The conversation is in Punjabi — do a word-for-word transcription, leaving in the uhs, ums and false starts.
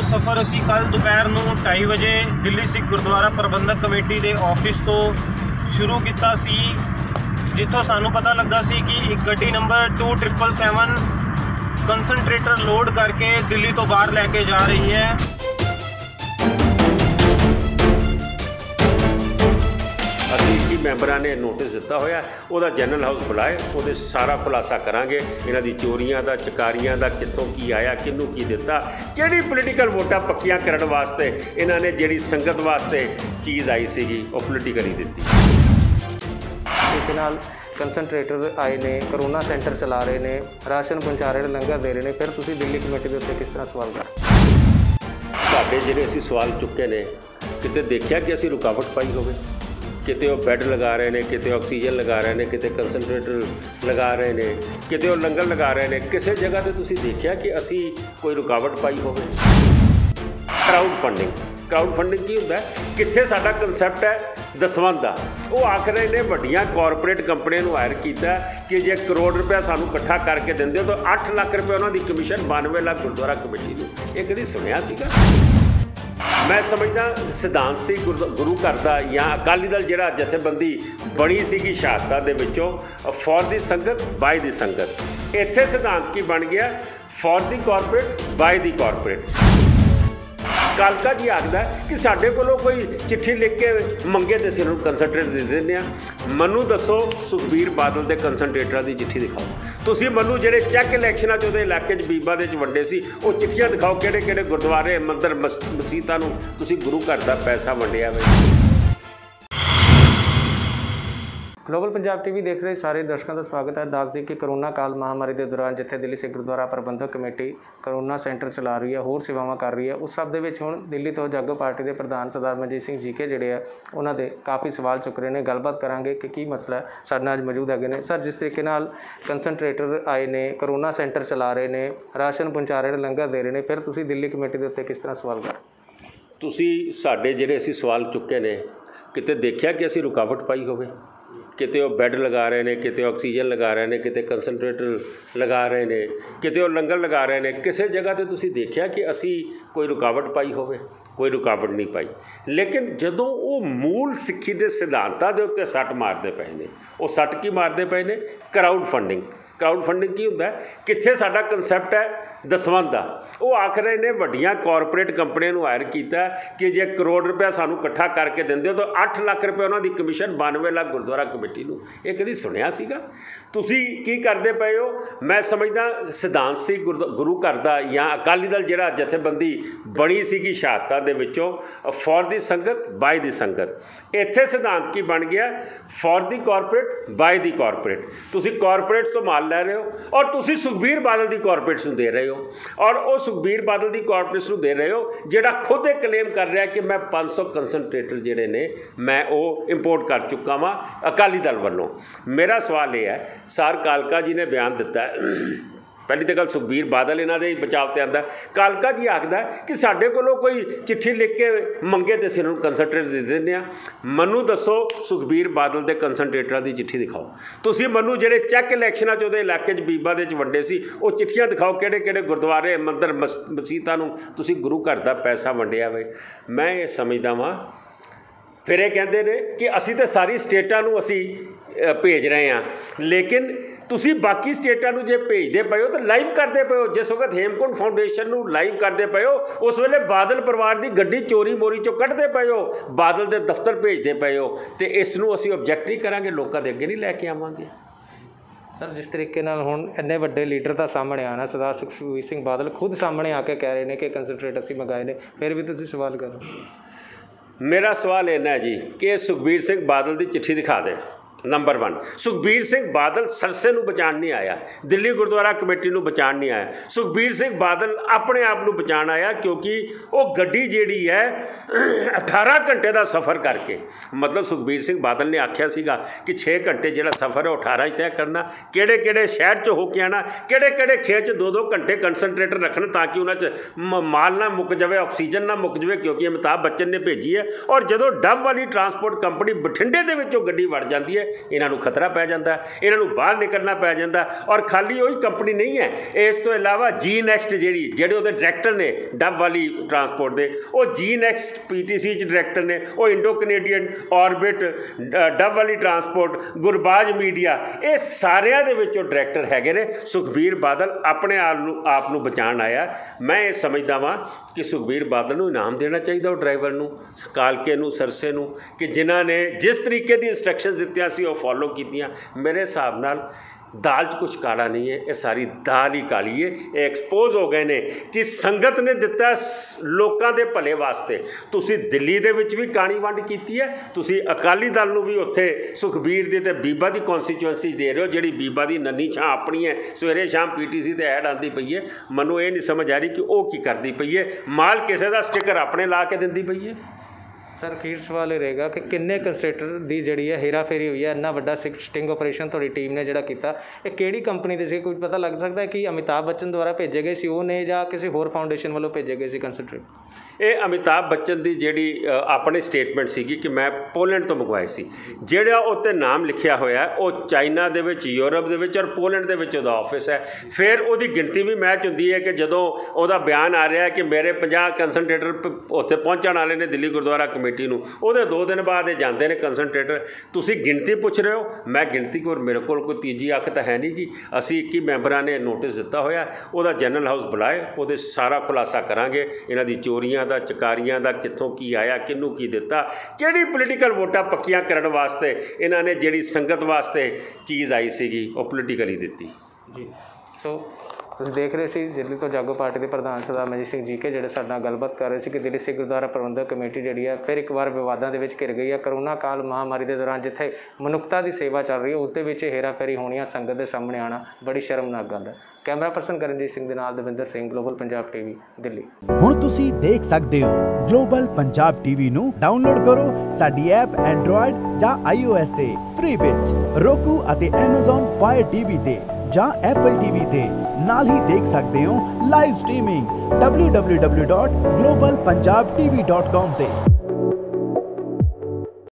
सफ़र असी कल दोपहर नूं ढाई बजे दिल्ली सिख गुरुद्वारा प्रबंधक कमेटी के ऑफिस तो शुरू किया सी, जिथों सानू पता लगा सी कि एक गड्डी number two triple seven concentrator load करके दिल्ली तो बाहर लैके जा रही है। ਅਸੀਂ ਕੀ ਮੈਂਬਰਾਂ ਨੇ ਨੋਟਿਸ ਦਿੱਤਾ ਹੋਇਆ, ਉਹਦਾ ਜਨਰਲ ਹਾਊਸ ਬੁਲਾਏ, ਉਹਦੇ ਸਾਰਾ ਖੁਲਾਸਾ ਕਰਾਂਗੇ ਇਹਨਾਂ ਦੀ ਚੋਰੀਆਂ ਦਾ, ਚਕਾਰੀਆਂ ਦਾ, ਕਿੱਥੋਂ ਕੀ ਆਇਆ, ਕਿਹਨੂੰ ਕੀ ਦਿੱਤਾ, ਕਿਹੜੀ ਪੋਲੀਟੀਕਲ ਵੋਟਾਂ ਪੱਕੀਆਂ ਕਰਨ ਵਾਸਤੇ ਇਹਨਾਂ ਨੇ ਜਿਹੜੀ ਸੰਗਤ ਵਾਸਤੇ ਚੀਜ਼ ਆਈ ਸੀਗੀ ਉਹ ਪੋਲੀਟੀਕਲੀ ਦਿੱਤੀ। ਇਸ ਨਾਲ ਕੰਸਨਟਰੇਟਰ ਆਏ ਨੇ, ਕਰੋਨਾ ਸੈਂਟਰ ਚਲਾ ਰਹੇ ਨੇ, ਰਾਸ਼ਨ ਪਹੁੰਚਾ ਰਹੇ ਨੇ, ਲੰਗਰ ਦੇ ਰਹੇ ਨੇ, ਫਿਰ ਤੁਸੀਂ ਦਿੱਲੀ ਕਮੇਟੀ ਦੇ ਉੱਤੇ ਕਿਸ ਤਰ੍ਹਾਂ ਸਵਾਲ ਕਰ ਸਾਡੇ ਜਿਹੜੇ ਅਸੀਂ ਸਵਾਲ ਚੁੱਕੇ ਨੇ, ਕਿਤੇ ਦੇਖਿਆ ਕਿ ਅਸੀਂ ਰੁਕਾਵਟ ਪਾਈ ਹੋਵੇ? ਕਿਤੇ ਉਹ ਬੈੱਡ ਲਗਾ ਰਹੇ ਨੇ, ਕਿਤੇ ਆਕਸੀਜਨ ਲਗਾ ਰਹੇ ਨੇ, ਕਿਤੇ ਕੰਸਨਟਰੇਟਰ ਲਗਾ ਰਹੇ ਨੇ, ਕਿਤੇ ਉਹ ਲੰਗਰ ਲਗਾ ਰਹੇ ਨੇ, ਕਿਸੇ ਜਗ੍ਹਾ 'ਤੇ ਤੁਸੀਂ ਦੇਖਿਆ ਕਿ ਅਸੀਂ ਕੋਈ ਰੁਕਾਵਟ ਪਾਈ ਹੋਵੇ? ਕਰਾਊਡ ਫੰਡਿੰਗ ਕਰਾਊਡ ਫੰਡਿੰਗ ਕੀ ਹੁੰਦਾ? ਕਿੱਥੇ ਸਾਡਾ ਕਨਸੈਪਟ ਹੈ ਦਸਵੰਧ ਦਾ, ਉਹ ਆਖ ਰਹੇ ਨੇ ਵੱਡੀਆਂ ਕਾਰਪੋਰੇਟ ਕੰਪਨੀਆਂ ਨੂੰ ਹਾਇਰ ਕੀਤਾ ਕਿ ਜੇ ਕਰੋੜ ਰੁਪਇਆ ਸਾਨੂੰ ਇਕੱਠਾ ਕਰਕੇ ਦਿੰਦੇ ਹੋ ਤਾਂ ਅੱਠ ਲੱਖ ਰੁਪਏ ਉਹਨਾਂ ਦੀ ਕਮਿਸ਼ਨ ਬਾਨਵੇਂ ਲੱਖ ਗੁਰਦੁਆਰਾ ਕਮੇਟੀ ਨੂੰ। ਇਹ ਕਦੀ ਸੁਣਿਆ ਸੀਗਾ? ਮੈਂ ਸਮਝਦਾ ਸਿਧਾਂਤ ਸੀ ਗੁਰੂ ਘਰ ਦਾ ਜਾਂ ਅਕਾਲੀ ਦਲ ਜਿਹੜਾ ਜਥੇਬੰਦੀ ਬਣੀ ਸੀਗੀ ਸ਼ਹਾਦਤਾਂ ਦੇ ਵਿੱਚੋਂ, ਫੋਰ ਦੀ ਸੰਗਤ ਬਾਈ ਦੀ ਸੰਗਤ। ਇੱਥੇ ਸਿਧਾਂਤ ਕੀ ਬਣ ਗਿਆ? For the corporate by the corporate. ਕਾਲਕਾ ਜੀ ਆਖਦਾ ਕਿ ਸਾਡੇ ਕੋਲੋਂ ਕੋਈ ਚਿੱਠੀ ਲਿਖ ਕੇ ਮੰਗੇ ਤੇ ਅਸੀਂ ਉਹਨੂੰ ਕੰਸਨਟਰੇਟਰ ਦੇ ਦਿੰਦੇ ਹਾਂ। ਮੈਨੂੰ ਦੱਸੋ ਸੁਖਬੀਰ ਬਾਦਲ ਦੇ ਕੰਸਨਟਰੇਟਰਾਂ ਦੀ ਚਿੱਠੀ ਦਿਖਾਓ। ਤੁਸੀਂ ਮੈਨੂੰ ਜਿਹੜੇ ਚੈੱਕ ਇਲੈਕਸ਼ਨਾਂ 'ਚ ਉਹਦੇ ਇਲਾਕੇ 'ਚ ਬੀਬਾ ਦੇ 'ਚ ਵੰਡੇ ਸੀ ਉਹ ਚਿੱਠੀਆਂ ਦਿਖਾਓ, ਕਿਹੜੇ ਕਿਹੜੇ ਗੁਰਦੁਆਰੇ ਮੰਦਰ ਮਸ ਮਸੀਤਾਂ ਨੂੰ ਤੁਸੀਂ ਗੁਰੂ ਘਰ ਦਾ ਪੈਸਾ ਵੰਡਿਆ ਵੇ। ਗਲੋਬਲ ਪੰਜਾਬ ਟੀਵੀ ਦੇਖ ਰਹੇ ਸਾਰੇ ਦਰਸ਼ਕਾਂ ਦਾ ਸਵਾਗਤ ਹੈ। ਦੱਸ ਦਈਏ ਕਿ ਕਰੋਨਾ ਕਾਲ ਮਹਾਮਾਰੀ ਦੇ ਦੌਰਾਨ ਜਿੱਥੇ Delhi Sikh Gurdwara Prabandhak committee corona centre ਚਲਾ ਰਹੀ ਹੈ, ਹੋਰ ਸੇਵਾਵਾਂ ਕਰ ਰਹੀ ਹੈ, ਉਸ ਸਭ ਦੇ ਵਿੱਚ ਹੁਣ ਦਿੱਲੀ ਤੋਂ ਜਾਗੋ ਪਾਰਟੀ ਦੇ ਪ੍ਰਧਾਨ ਸਰਦਾਰ ਮਨਜੀਤ ਸਿੰਘ ਜੀ ਕੇ ਜਿਹੜੇ ਆ ਉਹਨਾਂ ਦੇ ਕਾਫੀ ਸਵਾਲ ਚੁੱਕ ਰਹੇ ਨੇ। ਗੱਲਬਾਤ ਕਰਾਂਗੇ ਕਿ ਕੀ ਮਸਲਾ ਹੈ। ਸਾਡੇ ਨਾਲ ਅੱਜ ਮੌਜੂਦ ਹੈਗੇ ਨੇ ਸਰ। ਜਿਸ ਤਰੀਕੇ ਨਾਲ ਕੰਸਨਟਰੇਟਰ ਆਏ ਨੇ, ਕਰੋਨਾ ਸੈਂਟਰ ਚਲਾ ਰਹੇ ਨੇ, ਰਾਸ਼ਨ ਪਹੁੰਚਾ ਰਹੇ ਨੇ, ਲੰਗਰ ਦੇ ਰਹੇ ਨੇ, ਫਿਰ ਤੁਸੀਂ ਦਿੱਲੀ ਕਮੇਟੀ ਦੇ ਉੱਤੇ ਕਿਸ ਤਰ੍ਹਾਂ ਸਵਾਲ ਕਰ? ਤੁਸੀਂ ਸਾਡੇ ਜਿਹੜੇ ਅਸੀਂ ਸਵਾਲ ਚੁੱਕੇ ਨੇ, ਕਿਤੇ ਦੇਖਿਆ ਕਿ ਅਸੀਂ ਰੁਕਾਵਟ ਪਾਈ ਹੋਵੇ? ਕਿਤੇ ਉਹ ਬੈੱਡ ਲਗਾ ਰਹੇ ਨੇ, ਕਿਤੇ ਆਕਸੀਜਨ ਲਗਾ ਰਹੇ ਨੇ, ਕਿਤੇ ਕੰਸਨਟਰੇਟਰ ਲਗਾ ਰਹੇ ਨੇ, ਕਿਤੇ ਉਹ ਲੰਗਰ ਲਗਾ ਰਹੇ ਨੇ, ਕਿਸੇ ਜਗ੍ਹਾ 'ਤੇ ਤੁਸੀਂ ਦੇਖਿਆ ਕਿ ਅਸੀਂ ਕੋਈ ਰੁਕਾਵਟ ਪਾਈ ਹੋਵੇ? ਕੋਈ ਰੁਕਾਵਟ ਨਹੀਂ ਪਾਈ। ਲੇਕਿਨ ਜਦੋਂ ਉਹ ਮੂਲ ਸਿੱਖੀ ਦੇ ਸਿਧਾਂਤਾਂ ਦੇ ਉੱਤੇ ਸੱਟ ਮਾਰਦੇ ਪਏ ਨੇ, ਉਹ ਸੱਟ ਕੀ ਮਾਰਦੇ ਪਏ ਨੇ? ਕਰਾਊਡ ਫੰਡਿੰਗ ਕਰਾਊਡ ਫੰਡਿੰਗ ਕੀ ਹੁੰਦਾ? ਕਿੱਥੇ ਸਾਡਾ ਕਨਸੈਪਟ ਹੈ ਦਸਵੰਧ ਦਾ, ਉਹ ਆਖ ਰਹੇ ਨੇ ਵੱਡੀਆਂ ਕਾਰਪੋਰੇਟ ਕੰਪਨੀਆਂ ਨੂੰ ਹਾਇਰ ਕੀਤਾ ਕਿ ਜੇ ਕਰੋੜ ਰੁਪਇਆ ਸਾਨੂੰ ਇਕੱਠਾ ਕਰਕੇ ਦਿੰਦੇ ਹੋ ਤਾਂ ਅੱਠ ਲੱਖ ਰੁਪਏ ਉਹਨਾਂ ਦੀ ਕਮਿਸ਼ਨ ਬਾਨਵੇਂ ਲੱਖ ਗੁਰਦੁਆਰਾ ਕਮੇਟੀ ਨੂੰ। ਇਹ ਕਦੀ ਸੁਣਿਆ ਸੀਗਾ? ਤੁਸੀਂ ਕੀ ਕਰਦੇ ਪਏ ਹੋ? ਮੈਂ ਸਮਝਦਾ ਸਿਧਾਂਤ ਸੀ ਗੁਰੂ ਘਰ ਦਾ ਜਾਂ ਅਕਾਲੀ ਦਲ ਜਿਹੜਾ ਜਥੇਬੰਦੀ ਬਣੀ ਸੀਗੀ ਸ਼ਹਾਦਤਾਂ ਦੇ ਵਿੱਚੋਂ, ਫੋਰ ਦੀ ਸੰਗਤ ਬਾਈ ਦੀ ਸੰਗਤ। ਇੱਥੇ ਸਿਧਾਂਤ ਕੀ ਬਣ ਗਿਆ? For the corporate by the corporate. ਤੁਸੀਂ ਕਾਰਪੋਰੇਟਸ ਤੋਂ ਮਾਲ ਲੈ ਰਹੇ ਹੋ ਔਰ ਤੁਸੀਂ ਸੁਖਬੀਰ ਬਾਦਲ ਦੀ ਕਾਰਪੋਰੇਟਸ ਨੂੰ ਦੇ ਰਹੇ ਹੋ, ਔਰ ਉਹ ਸੁਖਬੀਰ ਬਾਦਲ ਦੀ ਕਾਰਪੋਰੇਟਸ ਨੂੰ ਦੇ ਰਹੇ ਹੋ ਜਿਹੜਾ ਖੁਦ ਇਹ ਕਲੇਮ ਕਰ ਰਿਹਾ ਕਿ ਮੈਂ ਪੰਜ ਸੌ ਕੰਸਨਟਰੇਟਰ ਜਿਹੜੇ ਨੇ ਮੈਂ ਉਹ ਇੰਪੋਰਟ ਕਰ ਚੁੱਕਾ ਵਾਂ ਅਕਾਲੀ ਦਲ ਵੱਲੋਂ। ਮੇਰਾ ਸਵਾਲ ਇਹ ਹੈ, ਸਰ ਕਾਲਕਾ ਜੀ ਨੇ ਬਿਆਨ ਦਿੱਤਾ, ਪਹਿਲੀ ਤਾਂ ਗੱਲ ਸੁਖਬੀਰ ਬਾਦਲ ਇਹਨਾਂ ਦੇ ਹੀ ਬਚਾਅ 'ਤੇ ਆਉਂਦਾ। ਕਾਲਕਾ ਜੀ ਆਖਦਾ ਕਿ ਸਾਡੇ ਕੋਲੋਂ ਕੋਈ ਚਿੱਠੀ ਲਿਖ ਕੇ ਮੰਗੇ ਤੇ ਅਸੀਂ ਉਹਨੂੰ ਕੰਸਨਟਰੇਟਰ ਦੇ ਦਿੰਦੇ ਹਾਂ। ਮੈਨੂੰ ਦੱਸੋ ਸੁਖਬੀਰ ਬਾਦਲ ਦੇ ਕੰਸਨਟਰੇਟਰਾਂ ਦੀ ਚਿੱਠੀ ਦਿਖਾਓ। ਤੁਸੀਂ ਮੈਨੂੰ ਜਿਹੜੇ ਚੈੱਕ ਇਲੈਕਸ਼ਨਾਂ 'ਚ ਉਹਦੇ ਇਲਾਕੇ 'ਚ ਬੀਬਾ ਦੇ 'ਚ ਵੰਡੇ ਸੀ ਉਹ ਚਿੱਠੀਆਂ ਦਿਖਾਓ, ਕਿਹੜੇ ਕਿਹੜੇ ਗੁਰਦੁਆਰੇ ਮੰਦਰ ਮਸ ਮਸੀਤਾਂ ਨੂੰ ਤੁਸੀਂ ਗੁਰੂ ਘਰ ਦਾ ਪੈਸਾ ਵੰਡਿਆ ਵੇ। ਮੈਂ ਇਹ ਸਮਝਦਾ ਵਾਂ। ਫਿਰ ਇਹ ਕਹਿੰਦੇ ਨੇ ਕਿ ਅਸੀਂ ਤਾਂ ਸਾਰੀ ਸਟੇਟਾਂ ਨੂੰ ਅਸੀਂ ਭੇਜ ਰਹੇ ਹਾਂ, ਲੇਕਿਨ ਤੁਸੀਂ ਬਾਕੀ ਸਟੇਟਾਂ ਨੂੰ ਜੇ ਭੇਜਦੇ ਪਏ ਹੋ ਤਾਂ ਲਾਈਵ ਕਰਦੇ ਪਏ ਹੋ। ਜਿਸ ਵਕਤ ਹੇਮਕੁੰਟ ਫਾਊਂਡੇਸ਼ਨ ਨੂੰ ਲਾਈਵ ਕਰਦੇ ਪਏ ਹੋ, ਉਸ ਵੇਲੇ ਬਾਦਲ ਪਰਿਵਾਰ ਦੀ ਗੱਡੀ ਚੋਰੀ ਮੋਰੀ 'ਚੋਂ ਕੱਢਦੇ ਪਏ ਹੋ, ਬਾਦਲ ਦੇ ਦਫ਼ਤਰ ਭੇਜਦੇ ਪਏ ਹੋ, ਅਤੇ ਇਸ ਨੂੰ ਅਸੀਂ ਓਬਜੈਕਟ ਨਹੀਂ ਕਰਾਂਗੇ, ਲੋਕਾਂ ਦੇ ਅੱਗੇ ਨਹੀਂ ਲੈ ਕੇ ਆਵਾਂਗੇ। ਸਰ ਜਿਸ ਤਰੀਕੇ ਨਾਲ ਹੁਣ ਇੰਨੇ ਵੱਡੇ ਲੀਡਰ ਦਾ ਸਾਹਮਣੇ ਆਉਣਾ, ਸਰਦਾਰ ਸੁਖਬੀਰ ਸਿੰਘ ਬਾਦਲ ਖੁਦ ਸਾਹਮਣੇ ਆ ਕੇ ਕਹਿ ਰਹੇ ਨੇ ਕਿ ਕੰਸਨਟਰੇਟ ਅਸੀਂ ਮੰਗਾਏ ਨੇ, ਫਿਰ ਵੀ ਤੁਸੀਂ ਸਵਾਲ ਕਰੋ। ਮੇਰਾ ਸਵਾਲ ਇੰਨਾ ਜੀ ਕਿ ਸੁਖਬੀਰ ਸਿੰਘ ਬਾਦਲ ਦੀ ਚਿੱਠੀ ਦਿਖਾ ਦੇਣ। ਨੰਬਰ ਵਨ, ਸੁਖਬੀਰ ਸਿੰਘ ਬਾਦਲ ਸਰਸੇ ਨੂੰ ਬਚਾਉਣ ਨਹੀਂ ਆਇਆ, ਦਿੱਲੀ ਗੁਰਦੁਆਰਾ ਕਮੇਟੀ ਨੂੰ ਬਚਾਉਣ ਨਹੀਂ ਆਇਆ। ਸੁਖਬੀਰ ਸਿੰਘ ਬਾਦਲ ਆਪਣੇ ਆਪ ਨੂੰ ਬਚਾਉਣ ਆਇਆ, ਕਿਉਂਕਿ ਉਹ ਗੱਡੀ ਜਿਹੜੀ ਹੈ ਅਠਾਰਾਂ ਘੰਟੇ ਦਾ ਸਫ਼ਰ ਕਰਕੇ, ਮਤਲਬ ਸੁਖਬੀਰ ਸਿੰਘ ਬਾਦਲ ਨੇ ਆਖਿਆ ਸੀਗਾ ਕਿ ਛੇ ਘੰਟੇ ਜਿਹੜਾ ਸਫ਼ਰ ਹੈ ਉਹ ਅਠਾਰਾਂ 'ਚ ਤੈਅ ਕਰਨਾ, ਕਿਹੜੇ ਕਿਹੜੇ ਸ਼ਹਿਰ 'ਚ ਹੋ ਕੇ ਆਉਣਾ, ਕਿਹੜੇ ਕਿਹੜੇ ਖੇਤ 'ਚ ਦੋ ਦੋ ਘੰਟੇ ਕੰਸਨਟਰੇਟਰ ਰੱਖਣ ਤਾਂ ਕਿ ਉਹਨਾਂ 'ਚ ਮ ਮਾਲ ਨਾ ਮੁੱਕ ਜਾਵੇ, ਆਕਸੀਜਨ ਨਾ ਮੁੱਕ ਜਾਵੇ, ਕਿਉਂਕਿ ਅਮਿਤਾਭ ਬੱਚਨ ਨੇ ਭੇਜੀ ਹੈ। ਔਰ ਜਦੋਂ ਡੱਬ ਵਾਲੀ ਟਰਾਂਸਪੋਰਟ ਕੰਪਨੀ ਬਠਿੰਡੇ ਦੇ ਵਿੱਚੋਂ ਗੱਡੀ ਵੜ ਜਾਂਦੀ ਹੈ ਇਹਨਾਂ ਨੂੰ ਖਤਰਾ ਪੈ ਜਾਂਦਾ, ਇਹਨਾਂ ਨੂੰ ਬਾਹਰ ਨਿਕਲਣਾ ਪੈ ਜਾਂਦਾ। ਔਰ ਖਾਲੀ ਉਹੀ ਕੰਪਨੀ ਨਹੀਂ ਹੈ, ਇਸ ਤੋਂ ਇਲਾਵਾ ਜੀ ਨੈਕਸਟ ਜਿਹੜੀ ਜਿਹੜੇ ਉਹਦੇ ਡਾਇਰੈਕਟਰ ਨੇ ਡੱਬ ਵਾਲੀ ਟਰਾਂਸਪੋਰਟ ਦੇ, ਉਹ ਜੀ ਨੈਕਸਟ ਪੀ ਟੀ ਸੀ 'ਚ ਡਾਇਰੈਕਟਰ ਨੇ, ਉਹ ਇੰਡੋ ਕੈਨੇਡੀਅਨ, ਔਰਬਿਟ, ਡੱਬ ਵਾਲੀ ਟਰਾਂਸਪੋਰਟ, ਗੁਰਬਾਜ ਮੀਡੀਆ, ਇਹ ਸਾਰਿਆਂ ਦੇ ਵਿੱਚੋਂ ਡਾਇਰੈਕਟਰ ਹੈਗੇ ਨੇ। ਸੁਖਬੀਰ ਬਾਦਲ ਆਪਣੇ ਆਪ ਨੂੰ ਆਪ ਨੂੰ ਬਚਾਉਣ ਆਇਆ। ਮੈਂ ਇਹ ਸਮਝਦਾ ਵਾਂ ਕਿ ਸੁਖਬੀਰ ਬਾਦਲ ਨੂੰ ਇਨਾਮ ਦੇਣਾ ਚਾਹੀਦਾ ਉਹ ਡਰਾਈਵਰ ਨੂੰ, ਕਾਲਕੇ ਨੂੰ, ਸਰਸੇ ਨੂੰ, ਕਿ ਜਿਨ੍ਹਾਂ ਨੇ ਜਿਸ ਤਰੀਕੇ ਦੀ ਇੰਸਟਰਕਸ਼ਨਸ ਦਿੱਤੀਆਂ ਸੀ ਉਹ ਫੋਲੋ ਕੀਤੀਆਂ। ਮੇਰੇ ਹਿਸਾਬ ਨਾਲ ਦਾਲ 'ਚ ਕੁਛ ਕਾਲਾ ਨਹੀਂ ਹੈ, ਇਹ ਸਾਰੀ ਦਾਲ ਹੀ ਕਾਲੀ ਹੈ। ਇਹ ਐਕਸਪੋਜ਼ ਹੋ ਗਏ ਨੇ ਕਿ ਸੰਗਤ ਨੇ ਦਿੱਤਾ ਲੋਕਾਂ ਦੇ ਭਲੇ ਵਾਸਤੇ। ਤੁਸੀਂ ਦਿੱਲੀ ਦੇ ਵਿੱਚ ਵੀ ਕਾਣੀ ਵੰਡ ਕੀਤੀ ਹੈ, ਤੁਸੀਂ ਅਕਾਲੀ ਦਲ ਨੂੰ ਵੀ ਉੱਥੇ ਸੁਖਬੀਰ ਦੀ ਤੇ ਬੀਬਾ ਦੀ ਕੌਂਸਟੀਚੁਐਂਸੀ ਦੇ ਰਹੇ ਹੋ, ਜਿਹੜੀ ਬੀਬਾ ਦੀ ਨੰਨੀ ਛਾਂ ਆਪਣੀ ਹੈ। ਸਵੇਰੇ ਸ਼ਾਮ ਪੀ ਟੀ ਸੀ 'ਤੇ ਐਡ ਆਉਂਦੀ ਪਈ ਹੈ, ਮੈਨੂੰ ਇਹ ਨਹੀਂ ਸਮਝ ਆ ਰਹੀ ਕਿ ਉਹ ਕੀ ਕਰਦੀ ਪਈ ਹੈ। ਮਾਲ ਕਿਸੇ ਦਾ ਸਟਿੱਕਰ ਆਪਣੇ ਲਾ ਕੇ ਦਿੰਦੀ ਪਈ ਹੈ। ਸਰ ਅਖੀਰ ਸਵਾਲ ਇਹ ਰਹੇਗਾ ਕਿ ਕਿੰਨੇ ਕੰਸਟਰਕਟਰ ਦੀ ਜਿਹੜੀ ਹੈ ਹੇਰਾ ਫੇਰੀ ਹੋਈ ਹੈ, ਇੰਨਾ ਵੱਡਾ ਸਟਿੰਗ ਆਪਰੇਸ਼ਨ ਤੁਹਾਡੀ ਟੀਮ ਨੇ ਜਿਹੜਾ ਕੀਤਾ, ਇਹ ਕਿਹੜੀ ਕੰਪਨੀ ਦੇ ਸੀ? ਕੁਝ ਪਤਾ ਲੱਗ ਸਕਦਾ ਹੈ ਕਿ ਅਮਿਤਾਭ ਬੱਚਨ ਦੁਆਰਾ ਭੇਜੇ ਗਏ ਸੀ ਉਹ ਨੇ ਜਾਂ ਕਿਸੇ ਹੋਰ ਫਾਊਂਡੇਸ਼ਨ ਵੱਲੋਂ ਭੇਜੇ ਗਏ ਸੀ ਕੰਸਟਰਕਟਰ? ਇਹ ਅਮਿਤਾਭ ਬੱਚਨ ਦੀ ਜਿਹੜੀ ਆਪਣੀ ਸਟੇਟਮੈਂਟ ਸੀਗੀ ਕਿ ਮੈਂ ਪੋਲੈਂਡ ਤੋਂ ਮੰਗਵਾਏ ਸੀ। ਜਿਹੜਾ ਉੱਤੇ ਨਾਮ ਲਿਖਿਆ ਹੋਇਆ ਉਹ ਚਾਈਨਾ ਦੇ ਵਿੱਚ, ਯੂਰਪ ਦੇ ਵਿੱਚ ਔਰ ਪੋਲੈਂਡ ਦੇ ਵਿੱਚ ਉਹਦਾ ਆਫਿਸ ਹੈ। ਫਿਰ ਉਹਦੀ ਗਿਣਤੀ ਵੀ ਮੈਚ ਹੁੰਦੀ ਹੈ ਕਿ ਜਦੋਂ ਉਹਦਾ ਬਿਆਨ ਆ ਰਿਹਾ ਕਿ ਮੇਰੇ ਪੰਜਾਹ ਕੰਸਨਟਰੇਟਰ ਉੱਥੇ ਪਹੁੰਚਣ ਵਾਲੇ ਨੇ ਦਿੱਲੀ ਗੁਰਦੁਆਰਾ ਕਮੇਟੀ ਨੂੰ, ਉਹਦੇ ਦੋ ਦਿਨ ਬਾਅਦ ਇਹ ਜਾਂਦੇ ਨੇ ਕੰਸਨਟਰੇਟਰ। ਤੁਸੀਂ ਗਿਣਤੀ ਪੁੱਛ ਰਹੇ ਹੋ, ਮੈਂ ਗਿਣਤੀ ਕੋਲ ਮੇਰੇ ਕੋਲ ਕੋਈ ਤੀਜੀ ਅੱਖ ਤਾਂ ਹੈ ਨਹੀਂ ਗੀ। ਅਸੀਂ ਇੱਕੀ ਮੈਂਬਰਾਂ ਨੇ ਨੋਟਿਸ ਦਿੱਤਾ ਹੋਇਆ, ਉਹਦਾ ਜਨਰਲ ਹਾਊਸ ਬੁਲਾਏ, ਉਹਦੇ ਸਾਰਾ ਖੁਲਾਸਾ ਕਰਾਂਗੇ ਇਹਨਾਂ ਦੀ ਚੋਰੀਆਂ ਦਾ, ਚਕਾਰੀਆਂ ਦਾ, ਕਿੱਥੋਂ ਕੀ ਆਇਆ, ਕਿਹਨੂੰ ਕੀ ਦਿੱਤਾ, ਕਿਹੜੀ ਪੋਲੀਟੀਕਲ ਵੋਟਾਂ ਪੱਕੀਆਂ ਕਰਨ ਵਾਸਤੇ ਇਹਨਾਂ ਨੇ ਜਿਹੜੀ ਸੰਗਤ ਵਾਸਤੇ ਚੀਜ਼ ਆਈ ਸੀਗੀ ਉਹ ਪੋਲੀਟੀਕਲੀ ਦਿੱਤੀ। ਜੀ ਸੋ ਤੁਸੀਂ ਦੇਖ ਰਹੇ ਸੀ ਦਿੱਲੀ ਤੋਂ ਜਾਗੋ ਪਾਰਟੀ ਦੇ ਪ੍ਰਧਾਨ ਸਰਦਾਰ ਮਨਜੀਤ ਸਿੰਘ ਜੀਕੇ ਜਿਹੜੇ ਸਾਡੇ ਨਾਲ ਗੱਲਬਾਤ ਕਰ ਰਹੇ ਸੀ ਕਿ ਦਿੱਲੀ ਸਿੱਖ ਗੁਰਦੁਆਰਾ ਪ੍ਰਬੰਧਕ ਕਮੇਟੀ ਜਿਹੜੀ ਹੈ ਫਿਰ ਇੱਕ ਵਾਰ ਵਿਵਾਦਾਂ ਦੇ ਵਿੱਚ ਘਿਰ ਗਈ ਹੈ। ਕਰੋਨਾ ਕਾਲ ਮਹਾਮਾਰੀ ਦੇ ਦੌਰਾਨ ਜਿੱਥੇ ਮਨੁੱਖਤਾ ਦੀ ਸੇਵਾ ਚੱਲ ਰਹੀ ਹੈ ਉਸ ਦੇ ਵਿੱਚ ਹੇਰਾਫੇਰੀ ਹੋਣੀਆਂ, ਸੰਗਤ ਦੇ ਸਾਹਮਣੇ ਆਉਣਾ ਬੜੀ ਸ਼ਰਮਨਾਕ ਗੱਲ ਹੈ। ਕੈਮਰਾ ਪਰਸਨ ਕਰਨਜੀਤ ਸਿੰਘ ਦੇ ਨਾਲ ਦਵਿੰਦਰ ਸਿੰਘ, ਗਲੋਬਲ ਪੰਜਾਬ ਟੀਵੀ, ਦਿੱਲੀ। ਹੁਣ ਤੁਸੀਂ ਦੇਖ ਸਕਦੇ ਹੋ ਗਲੋਬਲ ਪੰਜਾਬ ਟੀਵੀ ਨੂੰ ਡਾਊਨਲੋਡ ਕਰੋ ਸਾਡੀ ਐਪ ਐਂਡਰੋਇਡ ਜਾਂ ਆਈ ਓ ਐਸ ਤੇ ਫ੍ਰੀ ਵਿੱਚ, roku ਅਤੇ Amazon Fire ਟੀ ਵੀ ਤੇ ਜਾਂ Apple ਟੀ ਵੀ ਤੇ। ਨਾਲ ਹੀ ਦੇਖ ਸਕਦੇ ਹੋ live streaming W W W dot global Punjab TV dot com ਤੇ।